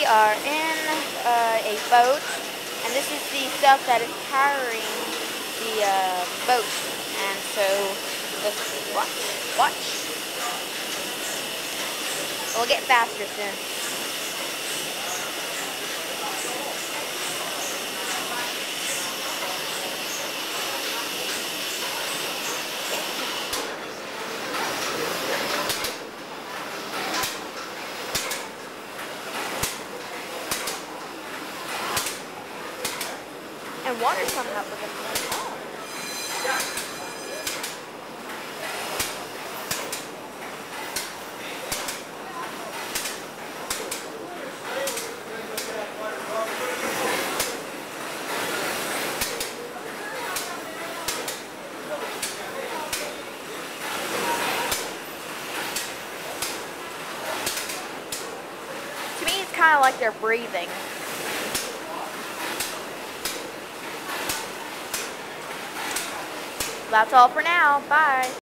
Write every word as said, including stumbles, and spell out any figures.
are in uh, a boat, and this is the stuff that is powering the uh, boat. And so, just watch, watch. We'll get faster soon. And water's coming up with it. To me, it's kind of like they're breathing. That's all for now. Bye.